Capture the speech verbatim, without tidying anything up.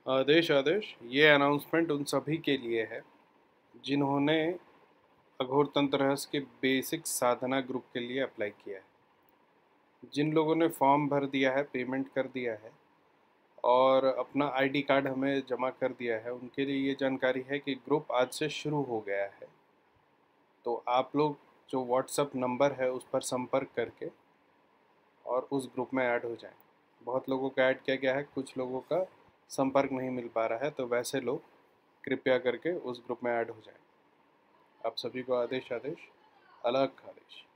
आदेश आदेश ये अनाउंसमेंट उन सभी के लिए है जिन्होंने अघोर तंत्र रहस्य के बेसिक साधना ग्रुप के लिए अप्लाई किया है। जिन लोगों ने फॉर्म भर दिया है, पेमेंट कर दिया है और अपना आईडी कार्ड हमें जमा कर दिया है, उनके लिए ये जानकारी है कि ग्रुप आज से शुरू हो गया है। तो आप लोग जो व्हाट्सएप नंबर है उस पर संपर्क करके और उस ग्रुप में ऐड हो जाएं। बहुत लोगों का ऐड किया गया है, कुछ लोगों का संपर्क नहीं मिल पा रहा है, तो वैसे लोग कृपया करके उस ग्रुप में ऐड हो जाएं। आप सभी को आदेश आदेश, अलख आदेश।